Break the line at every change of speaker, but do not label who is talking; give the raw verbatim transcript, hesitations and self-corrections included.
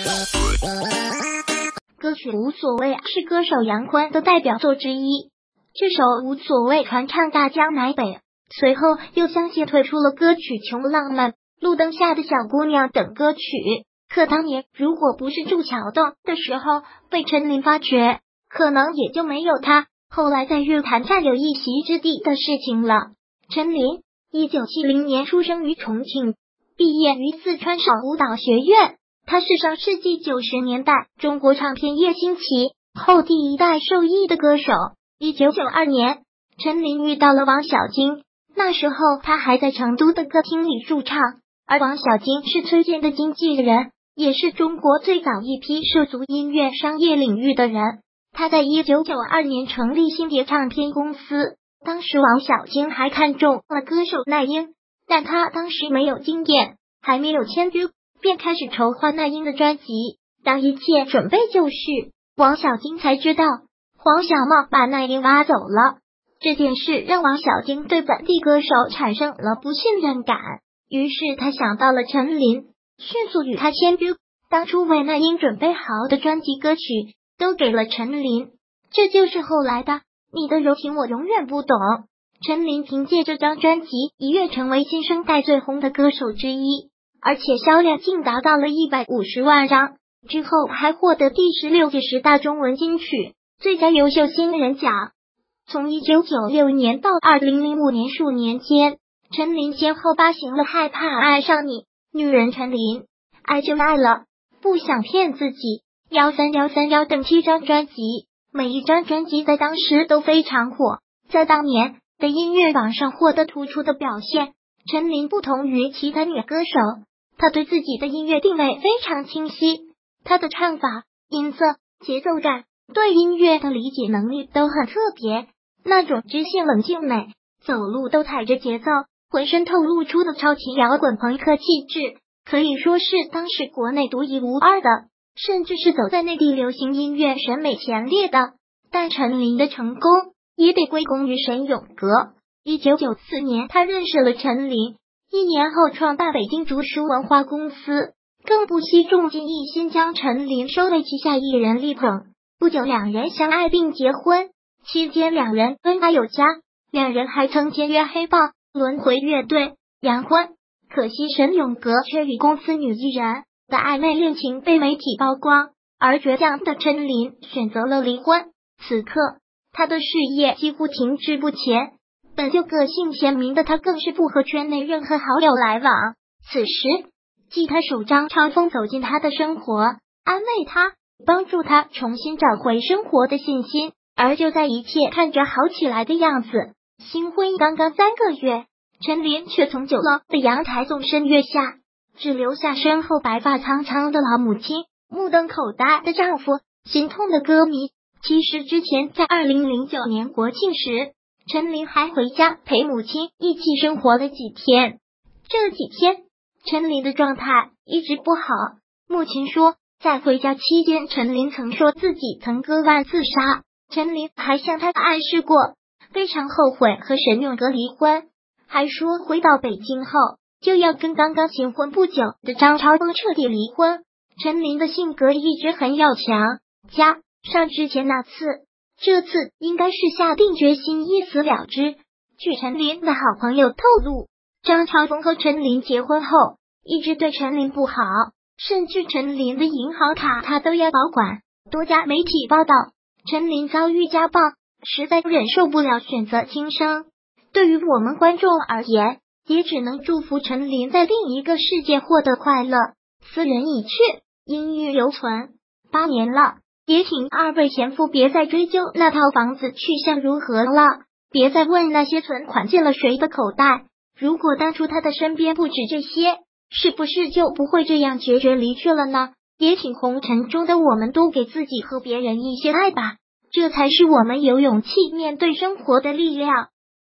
歌曲《无所谓》是歌手杨坤的代表作之一，这首《无所谓》传唱大江南北，随后又相继推出了歌曲《穷浪漫》、《路灯下的小姑娘》等歌曲。可当年如果不是住桥洞的时候被陈琳发掘，可能也就没有她后来在乐坛占有一席之地的事情了。陈琳一九七零年出生于重庆，毕业于四川省舞蹈学院。她是上世纪九十年代中国唱片业兴起后第一代受益的歌手。一九九二年，陈琳遇到了王小晶，那时候她还在成都的歌厅里驻唱，而王小晶是崔健的经纪人，也是中国最早一批涉足音乐商业领域的人。他在一九九二年成立新蝶唱片公司，当时王小晶还看中了歌手那英，但他当时没有经验，还没有签约，便开始筹划那英的专辑。当一切准备就绪，王小晶才知道黄小茂把那英挖走了。这件事让王小晶对本地歌手产生了不信任感，于是他想到了陈琳，迅速与他签约，当初为那英准备好的专辑歌曲都给了陈琳，这就是后来的你的柔情我永远不懂。陈琳凭借这张专辑一跃成为新生代最红的歌手之一，而且销量竟达到了一百五十万张，之后还获得第十六届十大中文金曲最佳优秀新人奖。从一九九六年到二零零五年数年间，陈琳先后发行了《害怕爱上你》、《女人陈琳》、《爱就爱了》、《不想骗自己》、一三一三一等七张专辑，每一张专辑在当时都非常火，在当年的音乐榜上获得突出的表现。陈琳不同于其他女歌手，她对自己的音乐定位非常清晰，她的唱法、音色、节奏感，对音乐的理解能力都很特别，那种知性冷静美，走路都踩着节奏，浑身透露出的超级摇滚朋克气质，可以说是当时国内独一无二的，甚至是走在内地流行音乐审美前列的。但陈琳的成功也得归功于沈永革。一九九四年，他认识了陈琳，一年后创办北京竹书文化公司，更不惜重金一心将陈琳收为旗下艺人力捧。不久，两人相爱并结婚，期间两人恩爱有加，两人还曾签约黑豹、轮回乐队、杨坤。可惜沈永革却与公司女艺人的暧昧恋情被媒体曝光，而倔强的陈琳选择了离婚。此刻，她的事业几乎停滞不前，本就个性鲜明的她更是不和圈内任何好友来往。此时，吉他手张超峰走进她的生活，安慰她，帮助她重新找回生活的信心。而就在一切看着好起来的样子，新婚刚刚三个月，陈琳却从九楼的阳台纵身跃下，只留下身后白发苍苍的老母亲、目瞪口呆的丈夫、心痛的歌迷。其实之前在二零零九年国庆时，陈琳还回家陪母亲一起生活了几天。这几天，陈琳的状态一直不好。母亲说，在回家期间，陈琳曾说自己曾割腕自杀。陈琳还向他暗示过，非常后悔和沈永革离婚，还说回到北京后就要跟刚刚新婚不久的张超峰彻底离婚。陈琳的性格一直很要强，加上之前那次，这次应该是下定决心一死了之。据陈琳的好朋友透露，张超峰和陈琳结婚后一直对陈琳不好，甚至陈琳的银行卡他都要保管。多家媒体报道，陈琳遭遇家暴，实在忍受不了，选择轻生。对于我们观众而言，也只能祝福陈琳在另一个世界获得快乐。斯人已去，音乐犹存。八年了，也请二位前夫别再追究那套房子去向如何了，别再问那些存款进了谁的口袋。如果当初他的身边不止这些，是不是就不会这样决绝离去了呢？也请红尘中的我们多给自己和别人一些爱吧，这才是我们有勇气面对生活的力量。